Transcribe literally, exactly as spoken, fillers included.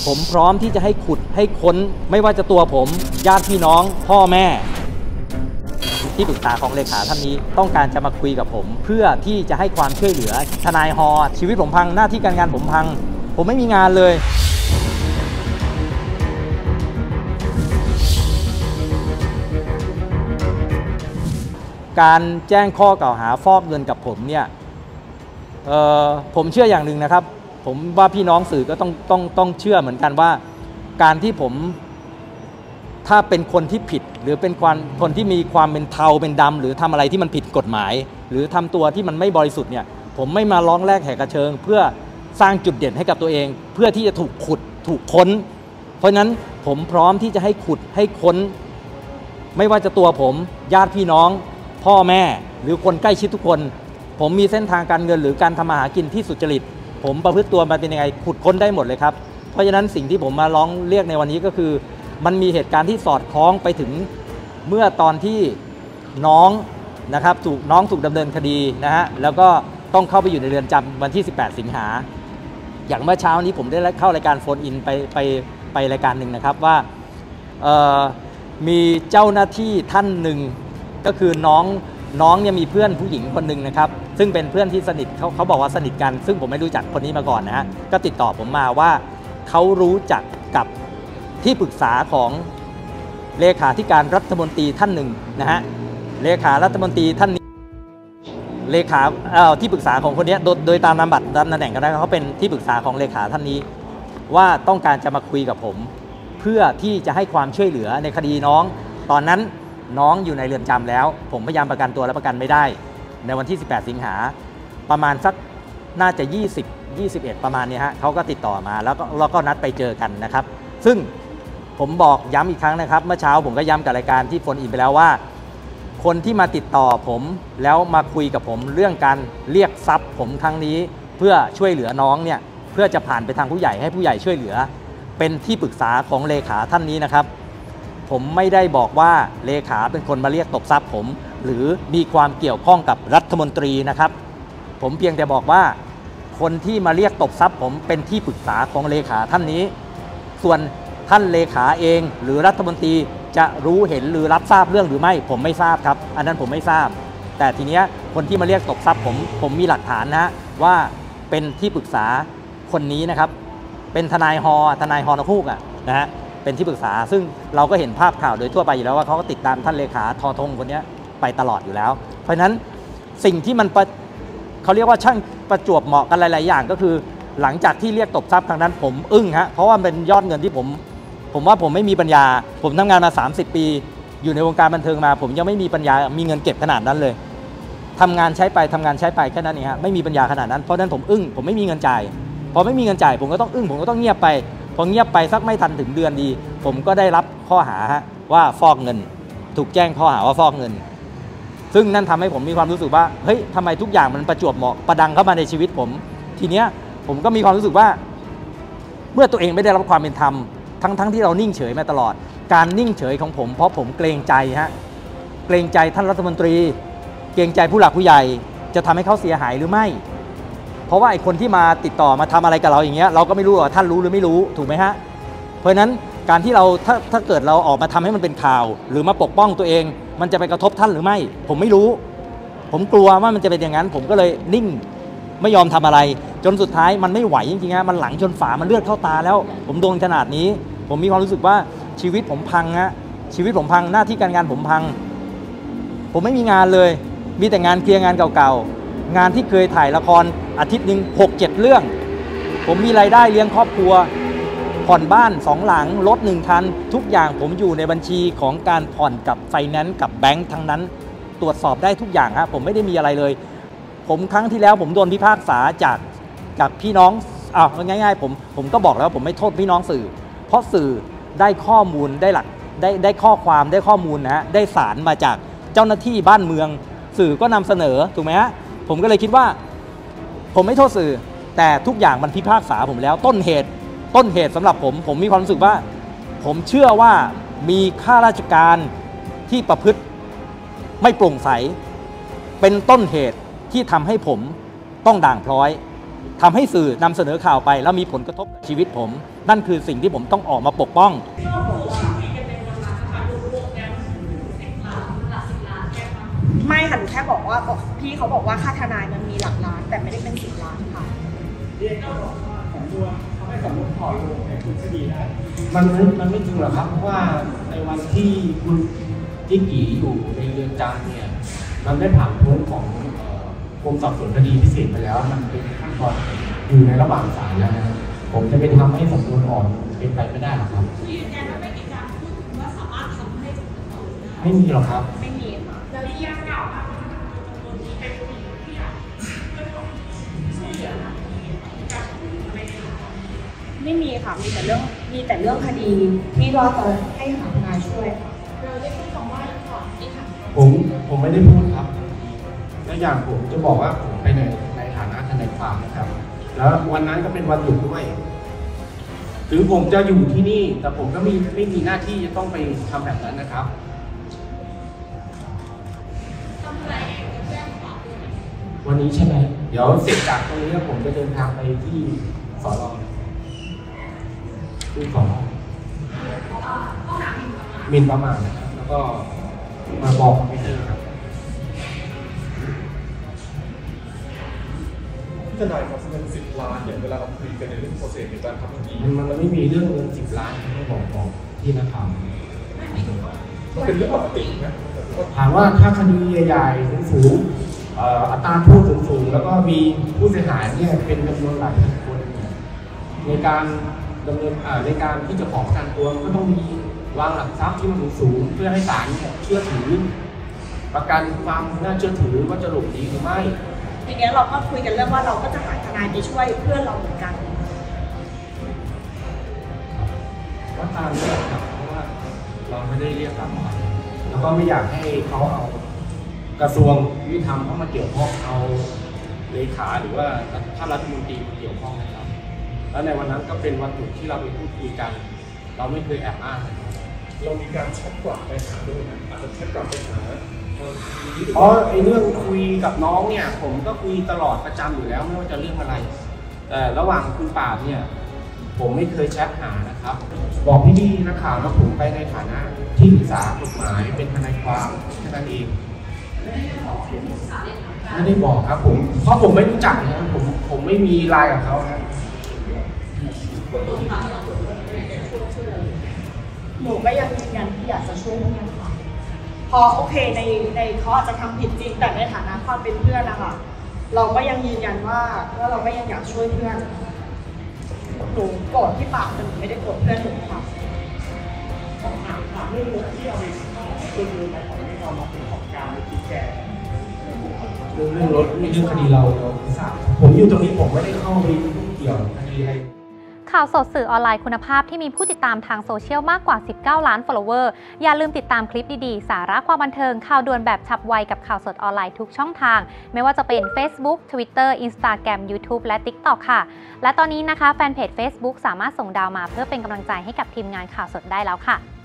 ผมพร้อมที่จะให้ขุดให้ค้นไม่ว่าจะตัวผมญาติพี่น้องพ่อแม่ที่ปรึกษาของเลขาท่านนี้ต้องการจะมาคุยกับผมเพื่อที่จะให้ความช่วยเหลือทนายฮอชีวิตผมพังหน้าที่การงานผมพังผมไม่มีงานเลยการแจ้งข้อกล่าวหาฟอกเงินกับผมเนี่ยผมเชื่ออย่างหนึ่งนะครับผมว่าพี่น้องสื่อก็ต้องต้องต้องเชื่อเหมือนกันว่าการที่ผมถ้าเป็นคนที่ผิดหรือเป็นคนคนที่มีความเป็นเทาเป็นดำหรือทำอะไรที่มันผิดกฎหมายหรือทำตัวที่มันไม่บริสุทธิ์เนี่ยผมไม่มาร้องแรกแหกกระเชิงเพื่อสร้างจุดเด่นให้กับตัวเองเพื่อที่จะถูกขุดถูกค้นเพราะฉะนั้นผมพร้อมที่จะให้ขุดให้ค้นไม่ว่าจะตัวผมญาติพี่น้องพ่อแม่หรือคนใกล้ชิดทุกคนผมมีเส้นทางการเงินหรือการทำมาหากินที่สุจริตผมประพฤติตัวมาเป็นยังไงขุดค้นได้หมดเลยครับเพราะฉะนั้นสิ่งที่ผมมาร้องเรียกในวันนี้ก็คือมันมีเหตุการณ์ที่สอดคล้องไปถึงเมื่อตอนที่น้องนะครับถูกน้องถูกดำเนินคดีนะฮะแล้วก็ต้องเข้าไปอยู่ในเรือนจำวันที่สิบแปดสิงหาอย่างเมื่อเช้านี้ผมได้เข้ารายการโฟนอินไปไปไปรายการหนึ่งนะครับว่ามีเจ้าหน้าที่ท่านหนึ่งก็คือน้องน้องเนี่ยมีเพื่อนผู้หญิงคนหนึ่งนะครับซึ่งเป็นเพื่อนที่สนิทเขาเขาบอกว่าสนิทกันซึ่งผมไม่รู้จักคนนี้มาก่อนนะฮะก็ติดต่อผมมาว่าเขารู้จักกับที่ปรึกษาของเลขาธิการรัฐมนตรีท่านหนึ่งนะฮะเลขารัฐมนตรีท่านนี้เลขาที่ปรึกษาของคนนี้โดยโดยตามนามบัตรตามตำแหน่งกันได้เขาเป็นที่ปรึกษาของเลขาท่านนี้ว่าต้องการจะมาคุยกับผมเพื่อที่จะให้ความช่วยเหลือในคดีน้องตอนนั้นน้องอยู่ในเรือนจำแล้วผมพยายามประกันตัวและประกันไม่ได้ในวันที่สิบแปดสิงหาประมาณสักน่าจะยี่สิบ ยี่สิบเอ็ดประมาณนี้ฮะเขาก็ติดต่อมาแล้วก็เราก็นัดไปเจอกันนะครับซึ่งผมบอกย้ำอีกครั้งนะครับเมื่อเช้าผมก็ย้ำกับรายการที่โฟนอินไปแล้วว่าคนที่มาติดต่อผมแล้วมาคุยกับผมเรื่องการเรียกทรัพย์ผมครั้งนี้เพื่อช่วยเหลือน้องเนี่ยเพื่อจะผ่านไปทางผู้ใหญ่ให้ผู้ใหญ่ช่วยเหลือเป็นที่ปรึกษาของเลขาท่านนี้นะครับผมไม่ได้บอกว่าเลขาเป็นคนมาเรียกตบทรัพย์ผมหรือมีความเกี่ยวข้องกับรัฐมนตรีนะครับผมเพียงแต่บอกว่าคนที่มาเรียกตบทรัพย์ผมเป็นที่ปรึกษาของเลขาท่านนี้ส่วนท่านเลขาเองหรือรัฐมนตรีจะรู้เห็นหรือรับทราบเรื่องหรือไม่ผมไม่ทราบครับอันนั้นผมไม่ทราบแต่ทีเนี้ยคนที่มาเรียกตบทรัพย์ผมผมมีหลักฐานนะว่าเป็นที่ปรึกษาคนนี้นะครับเป็นทนายฮอทนายฮอนกฮูกอ่ะนะฮะเป็นที่ปรึกษาซึ่งเราก็เห็นภาพข่าวโดยทั่วไปอยู่แล้วว่าเขาก็ติดตามท่านเลขาทอทงคนนี้ไปตลอดอยู่แล้วเพราะฉะนั้นสิ่งที่มันเขาเรียกว่าช่างประจวบเหมาะกันหลายๆอย่างก็คือหลังจากที่เรียกตบทรัพย์ครั้งนั้นผมอึ้งฮะเพราะว่าเป็นยอดเงินที่ผมผมว่าผมไม่มีปัญญาผมทำงานมาสามสิบปีอยู่ในวงการบันเทิงมาผมยังไม่มีปัญญามีเงินเก็บขนาดนั้นเลยทำงานใช้ไปทำงานใช้ไปแค่นั้นเองฮะไม่มีปัญญาขนาดนั้นเพราะนั้นผมอึ้งผมไม่มีเงินจ่ายพอไม่มีเงินจ่ายผมก็ต้องอึ้งผมก็ต้องเงียบไปพอเงียบไปสักไม่ทันถึงเดือนดีผมก็ได้รับข้อหาว่าฟอกเงินถูกแจ้งข้อหาว่าฟอกเงินซึ่งนั่นทำให้ผมมีความรู้สึกว่าเฮ้ยทำไมทุกอย่างมันประจวบเหมาะประดังเข้ามาในชีวิตผมทีเนี้ยผมก็มีความรู้สึกว่าเมื่อตัวเองไม่ได้รับความเป็นธรรมทั้งทั้งที่เรานิ่งเฉยมาตลอดการนิ่งเฉยของผมเพราะผมเกรงใจฮะเกรงใจท่านรัฐมนตรีเกรงใจผู้หลักผู้ใหญ่จะทำให้เขาเสียหายหรือไม่เพราะว่าไอ้คนที่มาติดต่อมาทำอะไรกับเราอย่างเงี้ยเราก็ไม่รู้ว่าท่านรู้หรือไม่รู้ถูกไหมฮะเพราะฉะนั้นการที่เราถ้าถ้าเกิดเราออกมาทำให้มันเป็นข่าวหรือมาปกป้องตัวเองมันจะไปกระทบท่านหรือไม่ผมไม่รู้ผมกลัวว่ามันจะเป็นอย่างนั้นผมก็เลยนิ่งไม่ยอมทำอะไรจนสุดท้ายมันไม่ไหวจริงๆฮะมันหลังชนฝามันเลือดเข้าตาแล้วผมโดนขนาดนี้ผมมีความรู้สึกว่าชีวิตผมพังฮะชีวิตผมพังหน้าที่การงานผมพังผมไม่มีงานเลยมีแต่งานเคลียร์งานเก่าๆงานที่เคยถ่ายละครอาทิตย์หนึ่งหกเจ็ดเรื่องผมมีรายได้เลี้ยงครอบครัวผ่อนบ้านสองหลังรถหนึ่งคันทุกอย่างผมอยู่ในบัญชีของการผ่อนกับไฟแนนซ์กับแบงค์ทั้งนั้นตรวจสอบได้ทุกอย่างฮะผมไม่ได้มีอะไรเลยผมครั้งที่แล้วผมโดนพิพากษาจากจากพี่น้องอ้าวง่ายๆผมผมก็บอกแล้วผมไม่โทษพี่น้องสื่อเพราะสื่อได้ข้อมูลได้หลักได้ได้ข้อความได้ข้อมูลนะฮะได้สารมาจากเจ้าหน้าที่บ้านเมืองสื่อก็นำเสนอถูกไหมฮะผมก็เลยคิดว่าผมไม่โทษสื่อแต่ทุกอย่างมันพิพากษาผมแล้วต้นเหตุต้นเหตุสำหรับผมผมมีความรู้สึกว่าผมเชื่อว่ามีข้าราชการที่ประพฤติไม่โปร่งใสเป็นต้นเหตุที่ทำให้ผมต้องด่างพร้อยทำให้สื่อนำเสนอข่าวไปแล้วมีผลกระทบกับชีวิตผมนั่นคือสิ่งที่ผมต้องออกมาปกป้องไม่ค่ะหนูแค่บอกว่าพี่เขาบอกว่าค่าทนายมันมีหลักล้านแต่ไม่ได้เป็นสิบล้านค่ะเรียกก็บอกว่าสำนวนเขาให้สำนวนถอนลงในคดีได้มันมันไม่จริงหรอกครับเพราะว่าในวันที่คุณจิ๊กกี้อยู่ในเรือนจำเนี่ยมันได้ผ่านพ้นของกรมสอบสวนคดีพิเศษไปแล้วมันเป็นขั้นตอนอยู่ในระหว่างศาลแล้วนะผมจะไปทำให้สำนวนอ่อนเป็นไปไม่ได้หรอกครับยืนยันว่าไม่มีการพูดถึงว่าสามารถทำให้สำนวนอ่อนได้ไม่มีหรอกครับไม่มีค่ะแล้วที่ยังกล่าวว่าจำนวนนี้เป็นผู้หญิงที่อยากไม่มีค่ะมีแต่เรื่องมีแต่เรื่องคดีที่รอจะให้หาทนายช่วยค่ะเราได้พูดคำว่าถอนที่ค่ะผมผมไม่ได้พูดครับและอย่างผมจะบอกว่าผมไปในในฐานะทนายความนะครับแล้ววันนั้นก็เป็นวันหยุดด้วยถึงผมจะอยู่ที่นี่แต่ผมก็ไม่ไม่มีหน้าที่จะต้องไปทำแบบนั้นนะครับวันนี้ใช่ไหมเดี๋ยวเสร็จจากตรงนี้ผมจะเดินทางไปที่สอนอที่สอนอมินประมาณนะครับแล้วก็มาบอกคอมพิวเตอร์ครับทนายครับเงินสิบล้านเนี่ยเวลาเราคุยกันในเรื่องโปรเซสในการทำคดีมันมันไม่มีเรื่องเงินสิบล้านที่บอกบอกที่นักข่าวมันเป็นเรื่องปกตินะถามว่าถ้าคดีใหญ่ๆสูงอัตราโทษสูงๆแล้วก็มีผู้เสียหายเนี่ยเป็นจำนวนหลายพันคนในการดำเนินในการที่จะขอประกันตัวก็ต้องมีวางหลักทรัพย์ที่มันสูงเพื่อให้ศาลเชื่อถือประกันความน่าเชื่อถือว่าจะหลบหนีหรือไม่ทีนี้เราก็คุยกันเรื่องว่าเราก็จะหาทนายไปช่วยเพื่อนเราเหมือนกันว่าตามนี้ครับเพราะว่าเราไม่ได้เรียกรับมาแล้วก็ไม่อยากให้เขาเอากระทรวงยุติธรรมเข้ามาเกี่ยวข้องเอาเลขาหรือว่าท่านรัฐมนตรีมาเกี่ยวข้องนะครับแล้วในวันนั้นก็เป็นวันหยุดที่เราไปพูดคุยกันเราไม่เคยแอบอ้างเรามีการแชทกลับไปหาด้วยนะอาจจะแชทกลับไปหาเพราะไอ้เรื่องคุยกับน้องเนี่ยผมก็คุยตลอดประจำอยู่แล้วไม่ว่าจะเรื่องอะไรแต่ระหว่างคุณป่าเนี่ยผมไม่เคยแชทหานะครับบอกพี่ดีนักข่าวว่าผมไปในฐานะที่ปรึกษากฎหมายเป็นทนายความแค่นั้นเองไม่ได้บอกครับผมเพราะผมไม่รู้จักนะผมผมไม่มีไลน์กับเขานะหนูก็ยังยืนยันที่อยากจะช่วยเพื่อนค่ะพอโอเคในในเขาอาจจะทำผิดจริงแต่ในฐานะความเป็นเพื่อนนะคะเราก็ยังยืนยันว่าว่าเราก็ยังอยากช่วยเพื่อนหนูโกรธที่ปากแต่หนูไม่ได้โกรธเพื่อนหนูค่ะถามถามเรื่องรถที่เราไปเป็นเรื่องของที่เรามาเป็นของการในที่แก่เรื่องเรื่องรถนี่เรื่องคดีเราเราไม่ทราบผมอยู่ตรงนี้ผมไม่ได้เข้าไปยุ่งเกี่ยวคดีอะไรข่าวสดสื่อออนไลน์คุณภาพที่มีผู้ติดตามทางโซเชียลมากกว่าสิบเก้าล้าน follower อย่าลืมติดตามคลิปดีๆสาระความบันเทิงข่าวด่วนแบบฉับไวกับข่าวสดออนไลน์ทุกช่องทางไม่ว่าจะเป็น Facebook Twitter Instagram YouTube และ TikTok ค่ะและตอนนี้นะคะแฟนเพจ Facebook สามารถส่งดาวมาเพื่อเป็นกำลังใจให้กับทีมงานข่าวสดได้แล้วค่ะ